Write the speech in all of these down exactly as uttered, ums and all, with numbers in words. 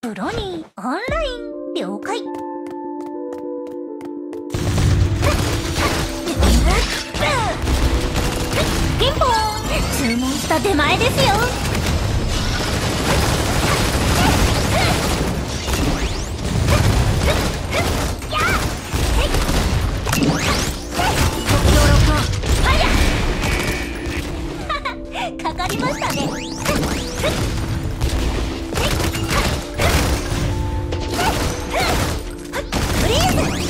プロにオンライン了解。ピンポーン、注文した出前ですよ。かかりましたね。フリーズ。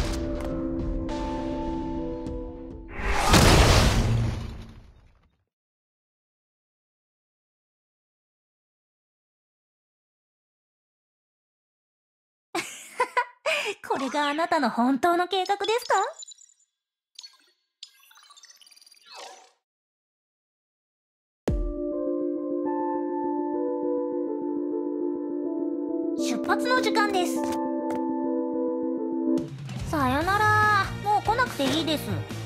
これがあなたの本当の計画ですか？出発の時間です。さよなら。もう来なくていいです。